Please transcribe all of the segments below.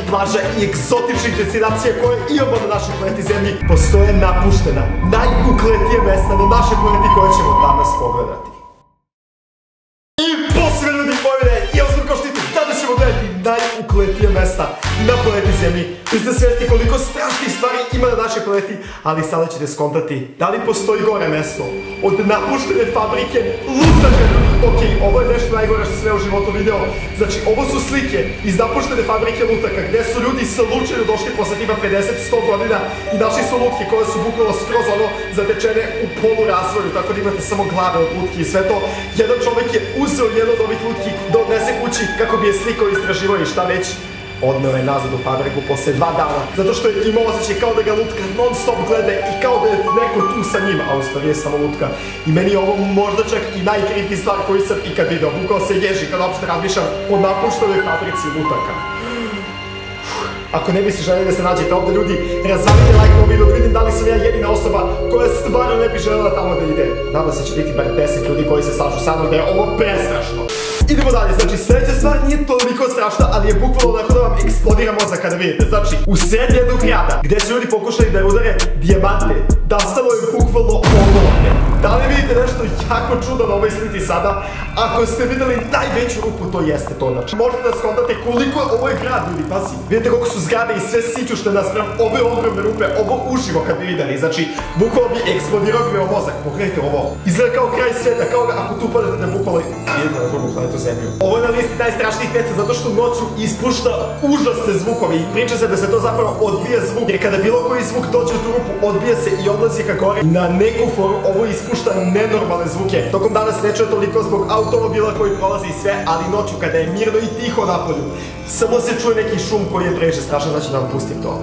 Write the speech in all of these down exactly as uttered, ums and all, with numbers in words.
plaža i egzotičnih destinacija koje imamo na našoj planeti Zemlji, postoje napuštena, najukletije mesta na našoj planeti koje ćemo danas pogledati. I posve ljudi povjede, ja sam kao štiti, danas ćemo gledati najukletije mesta na planeti Zemlji. Vi ste svjesni koliko strašnih stvari ima na našoj planeti, ali sada ćete skontati da li postoji gore mesto od napuštene fabrike lutaka. Ok, ovo je nešto najgore što sam sve u životu video. Znači, ovo su slike iz napuštene fabrike lutaka gdje su ljudi slučajno došli posle tima pedeset do sto godina i našli su lutke koje su bukvalno skroz ono zatečene u polurazvoju, tako da imate samo glave od lutki i sve to. Jedan čovjek je uzeo jednu od ovih lutki da odnese kući kako bi je slikao i istraživao i šta već. Odneo je nazad u fabriku posle dva dana, zato što je imao osjećaj kao da ga lutka non stop gleda i kao da je neko tu sa njima, a u stvari je samo lutka. I meni je ovo možda čak i najcreepy stvar koju sam ikad video, bukvalno se ježi kad uopšte razmišljam o napuštenoj fabrici lutaka. Ako ne bi si želeli da se nađete ovdje ljudi, razvalite like na video da vidim da li sam ja jedina osoba koja stvarno ne bi želela tamo da ide. Nadam se će biti bar deset ljudi koji se slažu sa mnom da je ovo prestrašno. Idemo dalje, znači sljedeća stvar nije toliko strašna, ali je bukvalno onako da vam eksplodira mozak kada vidite. Znači, u sred jednog grada, gdje su ljudi pokušali da udare dijamante, nastalo je bukvalno olovke. Da li vidite nešto jako čudno na ovoj slici sada? Ako ste vidjeli najveću rupu, to jeste to. Znači, možete da skontate koliko ovo je grad, ljudi, pasi. Vidite koliko su zgrade i sve sićušte naspram ove ogromne rupe, ovo uživo kad bi vidjeli. Znači, bukvalno bi eksplodirao bi o mozak. Pogledajte ovo. Izgleda kao kraj svijeta, kao da ako tu padete na bukvalno jedno na drugu planetu Zemlju. Ovo je na listi najstrašnijih mjesta zato što noću ispušta užasne zvukove i priča se da se to zapravo odbija zvuk. Jer kada bilo koji zvuk dođe u tu rupu, odbija se i odlazi ka gore. Na neku foru ovo ispušta nenormalne zvuke. Tokom dana se ne čuje toliko zbog automobila koji prolazi i sve, ali noću kada je mirno i tiho napolju, samo se čuje neki šum koji je previše strašan, znači da vam pustim to.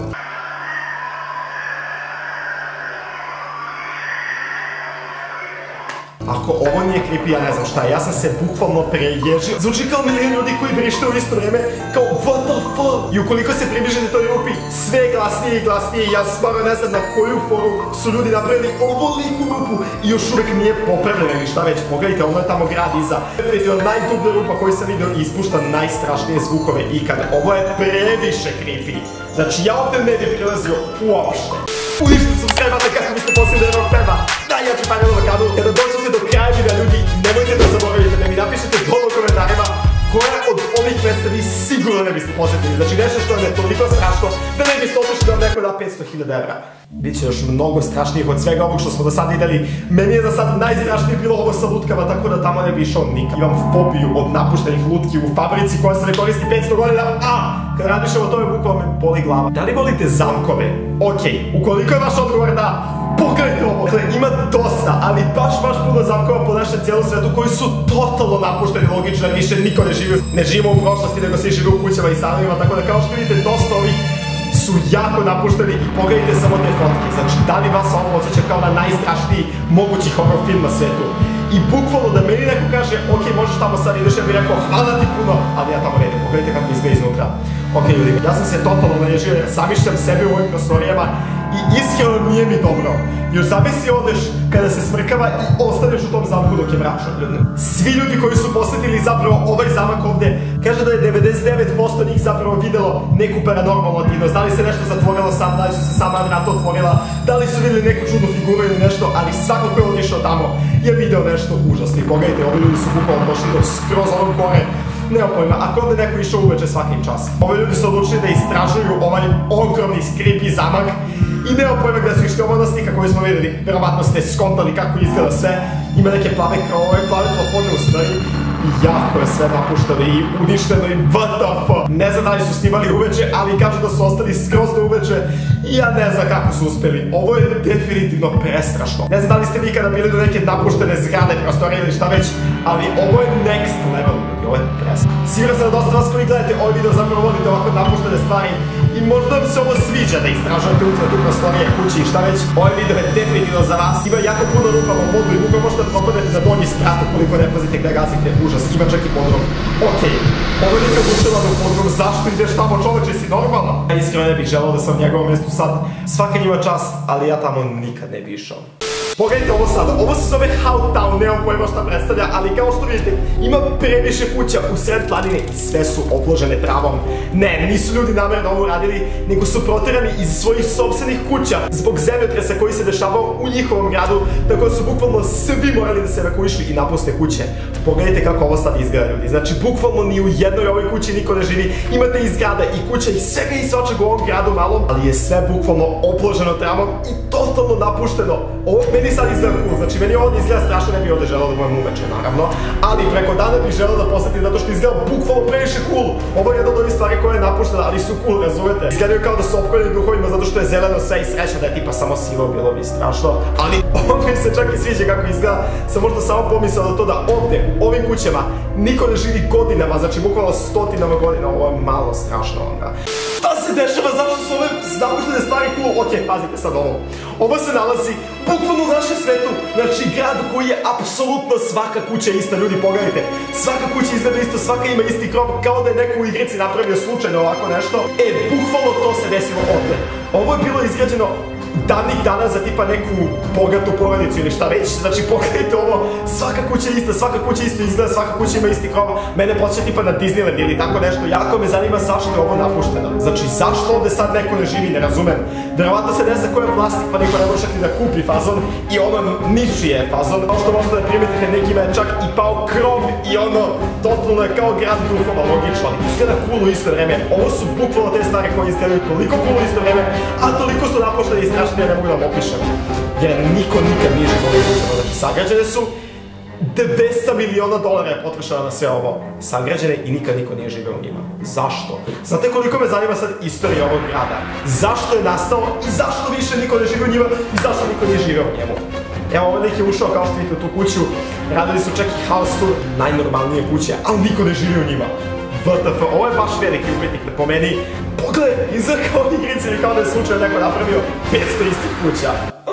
Ako ovo nije creepy, ja ne znam šta je, ja sam se bukvalno preježio. Zvuči kao milijon ljudi koji vrište u isto vrijeme, kao what the fuck? I ukoliko se približite toj rupi, sve je glasnije i glasnije i ja stvarno ne znam na koju foru su ljudi napravili ovoliku rupu i još uvijek nije popravljena ili šta već. Pogledajte, ono je tamo grad iza. Definitivno najdublja rupa koju sam vidio i ispušta najstrašnije zvukove ikada. Ovo je previše creepy. Znači ja ovdje ne bi prilazio uopšte. Uništite subscribe-ate kako biste posljedili jednog tema. Najjači panel na kanal. Kada dođete do kraja videa ljudi, nemojte da zaboravite da mi napišete dole u komentarima koje od ovih mesta vi sigurno ne biste posjetili. Znači nešto što je toliko strašno da ne biste otišli da vam neko da petsto hiljada evra. Biće još mnogo strašnijih od svega ovog što smo do sad vidjeli. Meni je za sad najstrašnije bilo ovo sa lutkama, tako da tamo ne bi išao nikad. Imam fobiju od napuštenih lutki u fabrici koja se ne koristi petsto godina, a kad radišem o tome bukvalno me boli glava. Da li volite zamkove? Okej, ukoliko je vaš odgovor da, pogledajte ovo. Dakle, ima dosta, ali baš baš puno zamkova po našem cijelom svetu koji su totalno napušteni, logično, više niko ne živi. Ne živimo u prošlosti, nego svi živi u kućama i stanovima, tako da kao što vidite, dosta ovih su jako napušteni i pogledajte samo te fotke. Znači, da li vas ovo osjeća kao na najstrašniji mogući horror film na svijetu? I bukvalno da meni neko kaže, ok, možeš tamo sad ideš, ja bih rekao, hvala ti puno, ali ja tamo ne idem, pogledajte kako izgleda iznutra. Ok, ljudi, ja sam se totalno naježio jer zamišljam sebe u ovim prostorijama i iskreno nije mi dobro. Još zamisli odeš kada se smrkava i ostaneš u tom zamku dok je mračno. Svi ljudi koji su posjetili zapravo ovaj zamak ovdje, kaže da je devedeset devet posto njih zapravo vidjelo neku paranormalnu aktivnost. Da li se nešto zatvorilo sam, da li su se sama vrata otvorila, da li su vidjeli neku čudnu figuru ili nešto, ali svako ko je otišao tamo je video nešto užasno. I pogledajte, ovi ljudi su bukvalno došli do skroz onog gore. Nema pojma, ako onda neko išao uveče svakim čas. Ovi ljudi su odlučili da istražuju ovaj ogromni creepy zamak i nema pojma gdje su išli. Ova slika koju smo vidjeli, verovatno ste skontali kako izgleda sve. Ima neke plave krovove, plave plafone u stvari. I jako je sve napušteno i uništeno i what the fuck. Ne znam da li su snimali uveče, ali kažu da su ostali skroz do uveče i ja ne znam kako su uspjeli. Ovo je definitivno prestrašno. Ne znam da li ste vi kada bili do neke napuštene zgrade, prostorije ili šta već, ali ovo je next level. Ovo je prestrašno. Siguran sam da dosta vas koji gledate ovaj video zapravo vodite ovako napuštene stvari i možda vam se ovo sviđa da istražujete uđe tu prostorije, kući i šta već. Ovaj video je definitivno za vas. Ima jako puno rupa u podu i rupa možete da propadete na donji sprat ukoliko ne pazite gde gasite. Užas, ima čak i podrum. Okej, ovo nikad učela da u podrum, zašto ideš tamo čoveče, si normalan? Ja iskreno ne bih želao da sam u njegovom mjestu sad. Svaka njima čast, ali ja tamo nikad ne bi išao. Pogledajte ovo sada, ovo se zove Howtown, nemam pojma šta predstavlja, ali kao što vidite, ima previše kuća u sred planine i sve su obložene travom. Ne, nisu ljudi namerno ovo radili, nego su proterani iz svojih sopstvenih kuća zbog zemljotresa koji se dešavao u njihovom gradu, tako da su bukvalno svi morali da se evakuišu i napuste kuće. Pogledajte kako ovo sad izgleda, ljudi. Znači, bukvalno ni u jednoj ovoj kući niko ne živi. Imate i zgrada i kuća i svega i svačeg u ovom gradu malom, ali je sve bukvalno obloženo travom i totalno napušteno. Ovo meni sad izgleda cool, znači meni ovo izgleda strašno, ne bih ovdje želeo da budem uveče, naravno, ali preko dana bih želeo da posetim zato što izgleda bukvalno previše cool. Ovo je jedna od ovih stvari koja je napuštena, ali su cool, razumete? Izgledaju kao da su opkoljeni duhovima zato što je zeleno sve i sreća da je tipa samo sivo, bilo bi strašno, ali ovo mi se čak i sviđa kako izgleda. Sam možda samo pomislio na to da ovdje, u ovim kućama, niko ne živi godinama, znači bukvalno stotinama godina, ovo je malo strašno onda. Šta se dešava, zašto su ove napuštene stvari cool? Ok, pazite sad ovo. Ovo se nalazi bukvalno u našem svetu, znači grad koji je apsolutno svaka kuća ista, ljudi pogledajte. Svaka kuća izgleda isto, svaka ima isti krov, kao da je neko u igrici napravio slučajno ovako nešto. E, bukvalno to se desilo ovdje. Ovo je bilo izgrađeno davnih dana za tipa neku bogatu porodicu ili šta već, znači pogledajte ovo, svaka kuća je ista, svaka kuća isto izgleda, svaka kuća ima isti krov, mene podsjeća tipa na Disneyland ili tako nešto, jako me zanima zašto je ovo napušteno, znači zašto ovdje sad neko ne živi, ne razumem, verovatno se ne zna ko je vlasnik pa niko ne može ni da kupi fazon i ono ničiji je fazon, kao što možete da primetite nekima je čak i pao krov i ono totalno je kao grad duhova, logično, ali izgleda cool u isto vreme, ovo su bukvalno te stvari koje izgledaju toliko cool u isto vreme, a toliko su napuštene i strašne ja ne mogu da vam opišem, jer niko nikad nije živo u kućama, znači sagrađene su, dvesta miliona dolara je potrošeno na sve ovo sagrađene i nikad niko nije živeo u njima. Zašto? Znate koliko me zanima sad istorija ovog grada? Zašto je nastao i zašto više niko ne žive u njima i zašto niko nije živeo u njemu? Evo, ovaj lik je ušao kao što vidite u tu kuću, radili su čak i house tour, najnormalnije kuće, ali niko ne živi u njima. W T F, ovo je baš veliki upitnik da po meni. Pogledaj, izgleda kao igrici ili kao da je slučajno neko napravio petsto istih kuća.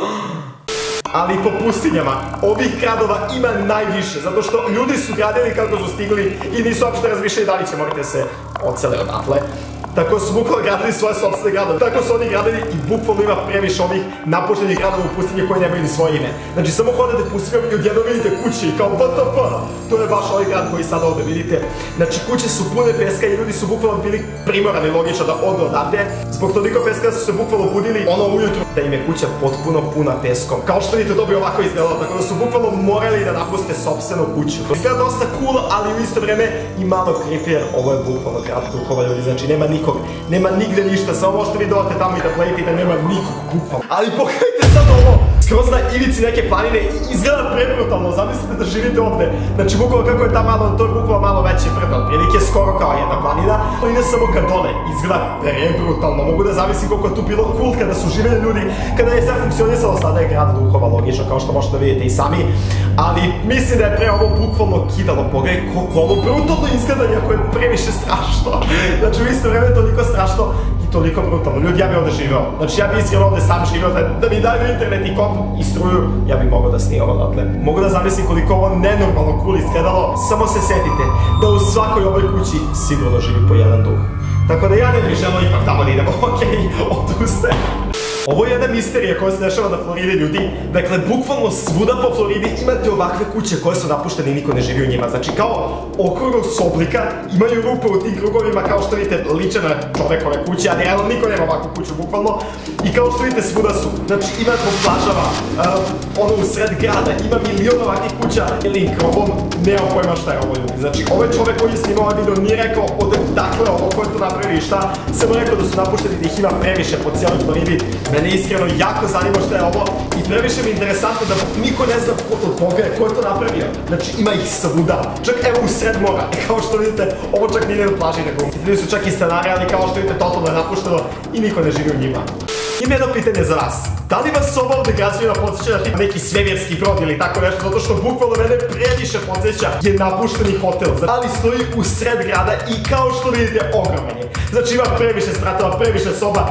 Ali po pustinjama, ovih gradova ima najviše, zato što ljudi su gradili kako su stigli i nisu uopšte razmišljali da li će morate se odsele odatle. Tako su bukvalno gradili svoje sobstvene gradove. Tako su oni gradili i bukvalno ima previše ovih napuštenih gradova u pustinji koji nemaju ni svoje ime. Znači samo hodate pustinjom i odjednom vidite kuće i kao W T F. To je baš ovaj grad koji sad ovdje vidite. Znači kuće su pune peska i ljudi su bukvalno bili primorani logično da odu odavde. Zbog toliko peska su se bukvalno budili ono ujutru da im je kuća potpuno puna peskom. Kao što vidite to bi ovako izgledalo, tako da su bukvalno morali da napuste sopstvenu kuću. To izgleda dosta cool, ali u isto vreme i malo creepy jer ovo je bukvalno grad duhova, ljudi, znači nema nikog, nema nigde ništa, samo možete vi dolete tamo i da playete i da nema nikog bukvalno. Ali pogledajte sad ovo, skroz na ivici neke planine, izgleda prebrutalno, zamislite da živite ovde. Znači bukvalno kako je ta malo, to je bukvalno malo veće brdo, otprilike skoro kao jedna planina, to ide samo ka dole, izgleda prebrutalno, mogu da zamislim koliko je tu bilo cool kada su živjeli ljudi, kada je sve funkcionisalo, sada je grad duhova, logično, kao što možete da vidite i sami, ali mislim da je pre ovo bukvalno kidalo, pogledaj koliko ovo brutalno izgleda, iako je previše strašno. Znači u isto vreme je toliko strašno i toliko brutalno. Ljudi, ja bi ovdje živeo. Znači ja bi iskreno ovdje sam živeo, da, da mi daju internet i komp i struju, ja bi mogao da snimam odatle. Mogu da zamislim koliko ovo nenormalno cool izgledalo, samo se setite da u svakoj ovoj kući sigurno živi po jedan duh. Tako da ja ne bih želeo ipak tamo da idemo, okej, odustajem. Ovo je jedna misterija koja se dešava na Floridi, ljudi. Dakle, bukvalno svuda po Floridi imate ovakve kuće koje su napuštene i niko ne živi u njima. Znači, kao okrugog su oblika, imaju rupe u tim krugovima, kao što vidite, liče na čovekove kuće, ali realno niko nema ovakvu kuću, bukvalno. I kao što vidite, svuda su. Znači, ima zbog plažava, uh, ono u sred grada, ima milion ovakvih kuća, ili krovom, nema pojma šta je ovo, ljudi. Znači, ovaj čovek koji je snimao ovaj video nije rekao odakle ovo, ko je to napravio i šta, samo rekao da su napušteni, da ih ima previše po cijeloj Floridi. Mene iskreno jako zanima šta je ovo i previše mi je interesantno da niko ne zna od koga je, ko je to napravio. Znači ima ih svuda, čak evo u sred mora, kao što vidite, ovo čak nije na plaži nego. Ljudi su čak i stanari, ali kao što vidite, totalno je napušteno i niko ne živi u njima. Ima jedno pitanje za vas. Da li vas ovo ovdje građevina podsjeća na neki svemirski brod ili tako nešto, zato što bukvalno mene previše podsjeća je napušteni hotel, ali stoji u sred grada i kao što vidite, ogroman je. Znači ima previše spratova, previše soba.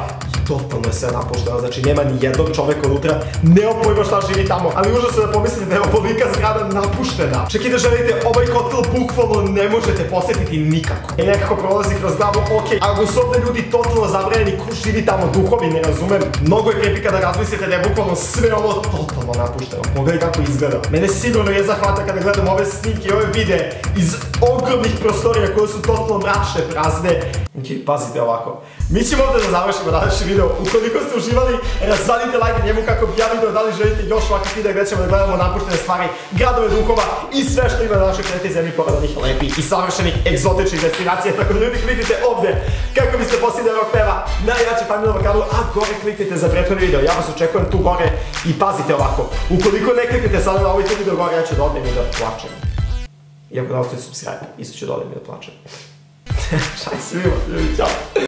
totalno je sve napušteno, znači nema ni jednog čoveka unutra, nema pojma šta živi tamo, ali užasno da pomislite da je ovolika zgrada napuštena. Čak i da želite, ovaj hotel bukvalno ne možete posetiti nikako. I nekako prolazi kroz glavu, ok, ako su ovde ljudi totalno zabranjeni, ko živi tamo, duhovi, ne razumem. Mnogo je creepy kada razmislite da je bukvalno sve ovo totalno napušteno. Pogledaj kako izgleda. Mene sigurno je zahvata kada gledam ove snimke i ove videe iz ogromnih prostorija koje su totalno mračne, prazne. Ok, pazite ovako. Mi ćemo ovdje da završimo današnji video. Ukoliko ste uživali, razvalite like njemu kako bi ja video da li želite još ovakvih videa gdje ćemo da gledamo napuštene stvari, gradove duhova i sve što ima na našoj planeti Zemlji pored onih lepih i savršenih egzotičnih destinacija. Tako da ljudi kliknite ovdje kako biste postigli ovog peva najjače familije na kanalu, a gore kliknite za prethodni video. Ja vas očekujem tu gore i pazite ovako. Ukoliko ne kliknete sada na ovaj video gore, ja ću da odem i da plačem. Iako da ostavite subscribe, isto ću da odem i da plačem. Šaj svima, ljudi, čao.